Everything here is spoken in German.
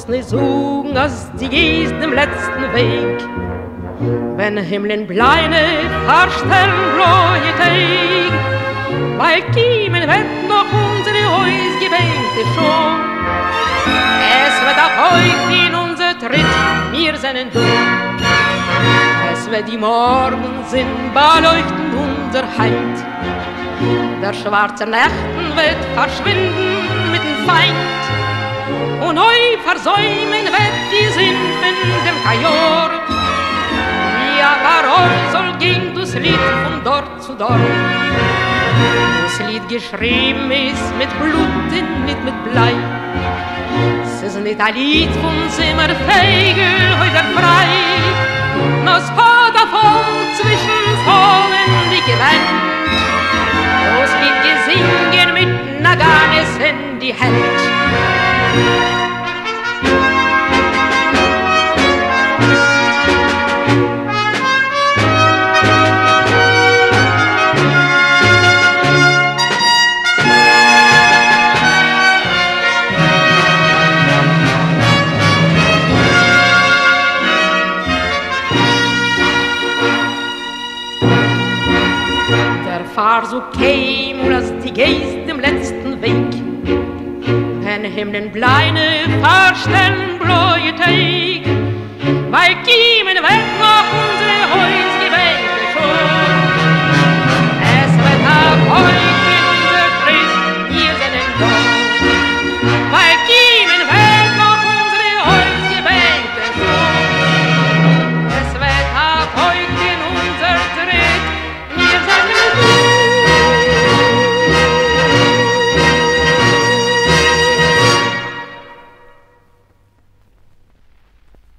muss nicht suchen, als die gehst im letzten Weg. Wenn Himmeln bleine verstellen blaue Tag, weil kiemen wird noch unsere Häus gebänkt schon. Es wird auch heute in unser Tritt, wir sind du. Es wird die Morgen sind, beleuchten unser Heid. Der schwarze Nächten wird verschwinden mit dem Feind. Und neu versäumen wird die Sünden dem Kajor. Ja, Parol soll gehen das Lied von dort zu dort. Das Lied geschrieben ist mit Blut und nicht mit Blei. Es ist nicht ein Lied von Zimmerfeigel, heute frei. Nos hat davon zwischen Fallen die Gewand. Das Lied gesingen mit Naganes in die Hand. Fahr so käm und als die gehst im letzten Weg, wenn Himmeln bleine verstellen blaue Tag,